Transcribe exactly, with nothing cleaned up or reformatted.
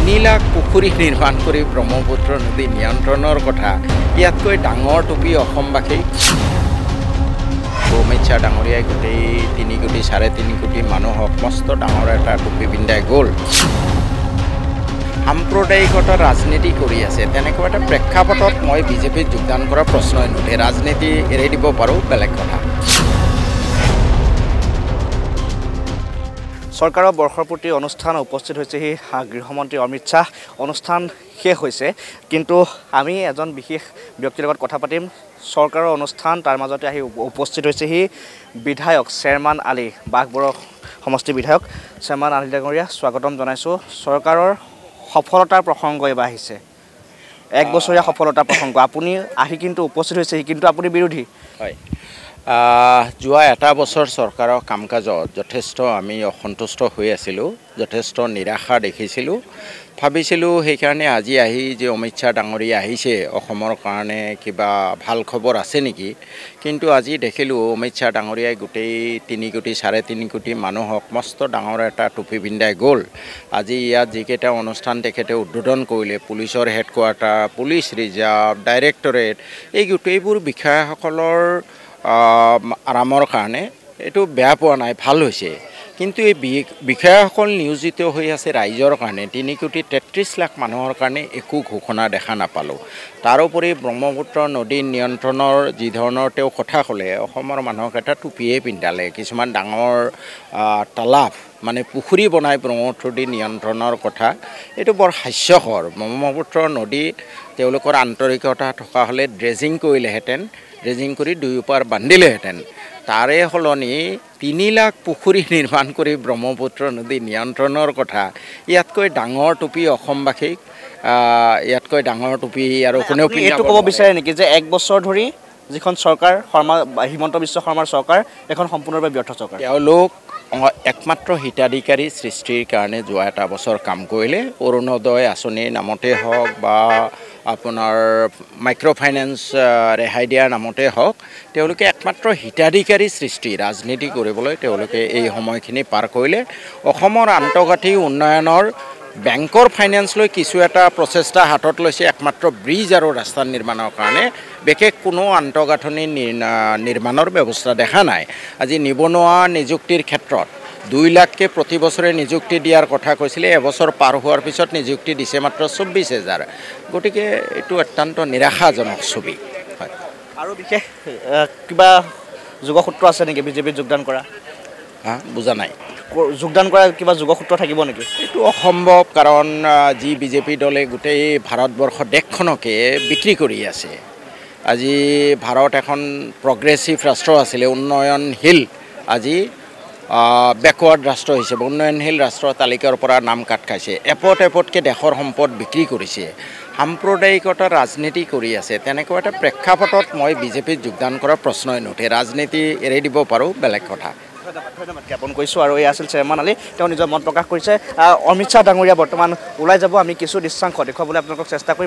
তিনি লাখ পুখুৰী নিৰ্মাণ কৰি ব্ৰহ্মপুত্ৰ নদী নিয়ন্ত্ৰণৰ কথা ইয়াতকৈ ডাঙৰ টুপি অসমবাসী অমিত শ্বাহ ডাঙৰীয়াই গোটেই তিনি কোটি চাৰে তিনি কোটি মানুহক মস্ত ডাঙৰ এটা টুপি পিন্ধাই গ'ল সাম্প্ৰদায়িকতা ৰাজনীতি কৰি আছে তেনেকুৱা এটা প্ৰেক্ষাপটত মই বিজেপিত যোগদান কৰা প্ৰশ্নই নুঠে ৰাজনীতি এৰি দিব পাৰোঁ বেলেগ কথা চৰকাৰৰ বৰ্ষপূৰ্তি অনুষ্ঠান উপস্থিত হৈছেহি গৃহমন্ত্ৰী অমিত শ্বাহ অনুষ্ঠান শেষ হৈছে কিন্তু আমি এজন বিশেষ ব্যক্তিৰ লগত কথা পাতিম চৰকাৰৰ অনুষ্ঠান তাৰ মাজতে আহি উপস্থিত হৈছেহি বিধায়ক চেয়াৰমান আলী বাঘবৰৰ সমষ্টি বিধায়ক চেয়াৰমান আলী ডাঙৰীয়া স্বাগতম জনাইছোঁ চৰকাৰৰ সফলতাৰ প্ৰসংগ এবাৰ আহিছে এক বছৰীয়া সফলতাৰ প্ৰসংগ আপুনি আহি কিন্তু উপস্থিত হৈছেহি কিন্তু আপুনি বিৰোধী হয় যোৱা এটা বছৰ চৰকাৰৰ কাম কাজত যথেষ্ট আমি অসন্তুষ্ট হৈ আছিলোঁ যথেষ্ট নিৰাশা দেখিছিলোঁ ভাবিছিলোঁ সেইকাৰণে আজি আহি যে অমিত শ্বাহ ডাঙৰীয়া আহিছে অসমৰ কাৰণে কিবা ভাল খবৰ আছে নেকি কিন্তু আজি দেখিলোঁ অমিত শ্বাহ ডাঙৰীয়াই গোটেই তিনি কোটি চাৰে তিনি কোটি মানুহক মস্ত ডাঙৰ এটা টুপি পিন্ধাই গ'ল আজি ইয়াত যিকেইটা অনুষ্ঠান তেখেতে উদ্বোধন কৰিলে পুলিচৰ হেডকোৱাৰ্টাৰ পুলিচ ৰিজাৰ্ভ ডাইৰেক্টৰেট এই গোটেইবোৰ বিষয়াসকলৰ আৰামৰ কাৰণে এইটো বেয়া পোৱা নাই ভাল হৈছে কিন্তু এই বিষয়াসকল নিয়োজিত হৈ আছে ৰাইজৰ কাৰণে তিনি কোটি তেত্ৰিছ লাখ মানুহৰ কাৰণে একো ঘোষণা দেখা নাপালোঁ তাৰোপৰি ব্ৰহ্মপুত্ৰ নদী নিয়ন্ত্ৰণৰ যি ধৰণৰ তেওঁ কথা ক'লে অসমৰ মানুহক এটা টুপিয়ে পিন্ধালে কিছুমান ডাঙৰ তালাব মানে পুখুৰী বনাই ব্ৰহ্মপুত্ৰ নদী নিয়ন্ত্ৰণৰ কথা এইটো বৰ হাস্যকৰ ব্ৰহ্মপুত্ৰ নদী তেওঁলোকৰ আন্তৰিকতা থকা হ'লে ড্ৰেজিং কৰিলেহেঁতেন ড্ৰেজিং কৰি দুয়োপাৰ বান্ধিলেহেঁতেন তাৰে সলনি তিনি লাখ পুখুৰী নিৰ্মাণ কৰি ব্ৰহ্মপুত্ৰ নদী নিয়ন্ত্ৰণৰ কথা ইয়াতকৈ ডাঙৰ টুপি অসমবাসীক ইয়াতকৈ ডাঙৰ টুপি আৰু কোনেও এইটো ক'ব বিচাৰে নেকি যে এক বছৰ ধৰি যিখন চৰকাৰ শৰ্মা হিমন্ত বিশ্ব শৰ্মাৰ চৰকাৰ এখন সম্পূৰ্ণৰূপে ব্যৰ্থ চৰকাৰ তেওঁলোক একমাত্ৰ হিতাধিকাৰী সৃষ্টিৰ কাৰণে যোৱা এটা বছৰ কাম কৰিলে অৰুণোদয় আঁচনিৰ নামতে হওক বা আপোনাৰ মাইক্ৰ' ফাইনেন্স ৰেহাই দিয়াৰ নামতে হওক তেওঁলোকে একমাত্ৰ হিতাধিকাৰী সৃষ্টি ৰাজনীতি কৰিবলৈ তেওঁলোকে এই সময়খিনি পাৰ কৰিলে অসমৰ আন্তঃগাঁথি উন্নয়নৰ বেংকৰ ফাইনেন্স লৈ কিছু এটা প্ৰচেষ্টা হাতত লৈছে একমাত্ৰ ব্ৰিজ আৰু ৰাস্তা নিৰ্মাণৰ কাৰণে বিশেষ কোনো আন্তঃগাঁথনি নিৰ্মাণৰ ব্যৱস্থা দেখা নাই আজি নিবনুৱা নিযুক্তিৰ ক্ষেত্ৰত দুই লাখকে প্ৰতি বছৰে নিযুক্তি দিয়াৰ কথা কৈছিলে এবছৰ পাৰ হোৱাৰ পিছত নিযুক্তি দিছে মাত্ৰ চৌব্বিছ হাজাৰ গতিকে এইটো অত্যন্ত নিৰাশাজনক ছবি হয় আৰু বিশেষ কিবা যোগসূত্ৰ আছে নেকি বিজেপিত যোগদান কৰা হা বুজা নাই যোগদান কৰা কিবা যোগসূত্ৰ থাকিব নেকি এইটো অসম্ভৱ কাৰণ যি বিজেপি দলে গোটেই ভাৰতবৰ্ষ দেশখনকে বিক্ৰী কৰি আছে আজি ভাৰত এখন প্ৰগ্ৰেছিভ ৰাষ্ট্ৰ আছিলে উন্নয়নশীল আজি বেকৱাৰ্ড ৰাষ্ট্ৰ হিচাপে উন্নয়নশীল ৰাষ্ট্ৰৰ তালিকাৰ পৰা নাম কাট খাইছে এপত এপতকৈ দেশৰ সম্পদ বিক্ৰী কৰিছে সাম্প্ৰদায়িকতা ৰাজনীতি কৰি আছে তেনেকুৱা এটা প্ৰেক্ষাপটত মই বিজেপিত যোগদান কৰাৰ প্ৰশ্নই নুঠে ৰাজনীতি এৰি দিব পাৰোঁ বেলেগ কথা ধন্যবাদ জ্ঞাপন কৰিছোঁ আৰু এই আছিল চেয়াৰমান আলী তেওঁ নিজৰ মত প্ৰকাশ কৰিছে অমিত শ্বাহ ডাঙৰীয়া বৰ্তমান ওলাই যাব আমি কিছু দৃশ্যাংশ দেখুৱাবলৈ আপোনালোকক চেষ্টা কৰিম